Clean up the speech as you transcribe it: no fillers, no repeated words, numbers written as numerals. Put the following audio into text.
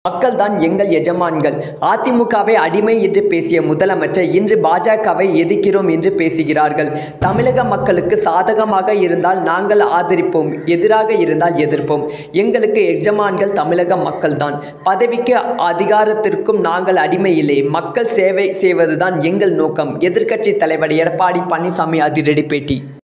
மக்கள் தான் எங்கள் எஜமான்கள். அதிமுகவை அடிமை என்று பேசிய முதலமைச்சர் இன்று பாஜகவை எதிர்க்கிறோம் என்று பேசுகிறார்கள். தமிழக மக்களுக்கு சாதகமாக இருந்தால் நாங்கள் ஆதரிப்போம், எதிராக இருந்தால் எதிர்ப்போம். எங்களுக்கு எஜமான்கள் தமிழக மக்கள் தான். பதவிக்கு அதிகாரத்திற்கும் நாங்கள் அடிமை இல்லை. மக்கள் சேவை செய்வதுதான் எங்கள் நோக்கம். எதிர்க்கட்சி தலைவர் எடப்பாடி பழனிசாமி அதிரடி பேட்டி.